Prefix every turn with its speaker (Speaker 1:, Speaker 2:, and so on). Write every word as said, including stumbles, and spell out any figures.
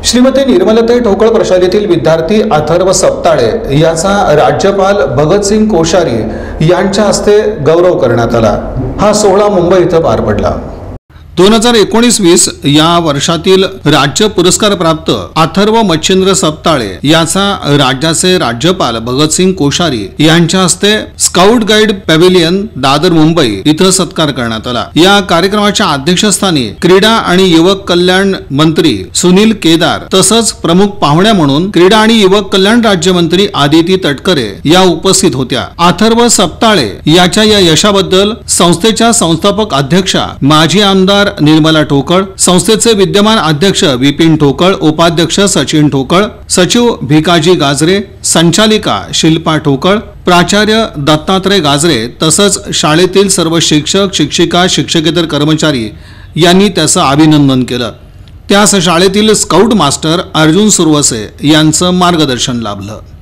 Speaker 1: श्रीमती निर्मलताई ठोकळ प्रशालेतील विद्यार्थी अथर्व सपताळे याचा राज्यपाल भगतसिंग कोश्यारी यांच्या हस्ते गौरव करण्यात आला। हा सोहळा मुंबई इथं पार पडला। दोन हजार एकोणीस वीस या वर्षातील राज्य पुरस्कार प्राप्त अथर्व मच्छिंद्र सपताळे याचा राज्याचे राज्यपाल भगतसिंग कोश्यारी यांच्या हस्ते scout guide pavilion Dadar Mumbai इथं सत्कार करण्यात आला। या कार्यक्रमाच्या अध्यक्षस्थानी क्रीडा आणि युवक कल्याण मंत्री सुनील केदार तसंच प्रमुख पाहुण्या म्हणून क्रीडा आणि युवक कल्याण राज्यमंत्री आदिती तटकरे या उपस्थित होत्या। अथर्व सपताळे याच्या या यशाबद्दल संस्थेच्या संस्थापक अध्यक्षा माजी आमदार निर्मला ठोकळ, संस्थेचे विद्यमान अध्यक्ष विपिन ठोकळ, उपाध्यक्ष सचिन ठोकळ, सचिव भिकाजी गाजरे, संचालिका शिल्पा ठोकळ, प्राचार्य दत्तात्रय गाजरे तसंच शाळेतील सर्व शिक्षक, शिक्षिका, शिक्षकेतर कर्मचारी यांनी त्याचं अभिनंदन केलं। त्यास शाळेतील स्काउट मास्टर अर्जुन सुरवसे यांचं मार्गदर्शन लाभलं।